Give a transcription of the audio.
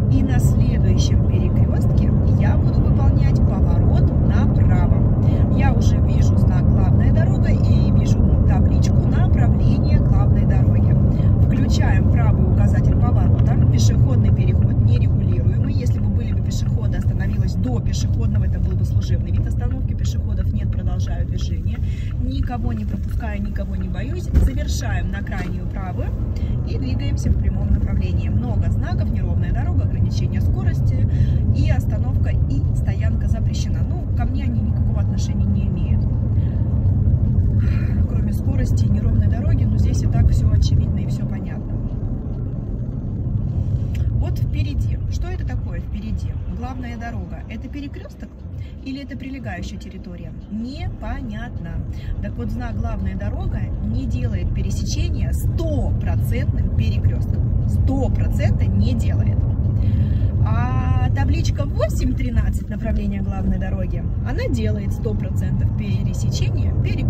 И на следующем перекрестке я буду выполнять поворот направо. Я уже вижу знак «Главная дорога» и вижу табличку «Направление главной дороги». Включаем правый указатель поворота. Пешеходный переход нерегулируемый. Если бы были бы пешеходы, остановилась до пешеходного, это был бы служебный вид остановки. Пешеходов нет, продолжаю движение. Никого не пропускаю, никого не боюсь. Завершаем на крайнюю правую и двигаемся в прямом направлении. Много знаков, неровная дорога, ограничение скорости и остановка, и стоянка запрещена. Ну, ко мне они никакого отношения не имеют. Кроме скорости и неровной дороги, но здесь и так все очевидно и все понятно. Вот впереди. Что это такое впереди? Главная дорога. Это перекресток или это прилегающая территория? Непонятно. Так вот, знак «Главная дорога» не делает пересечения 100% перекрестком. 100% не делает. А табличка 8.13 направления главной дороги, она делает 100% пересечения перекрестком.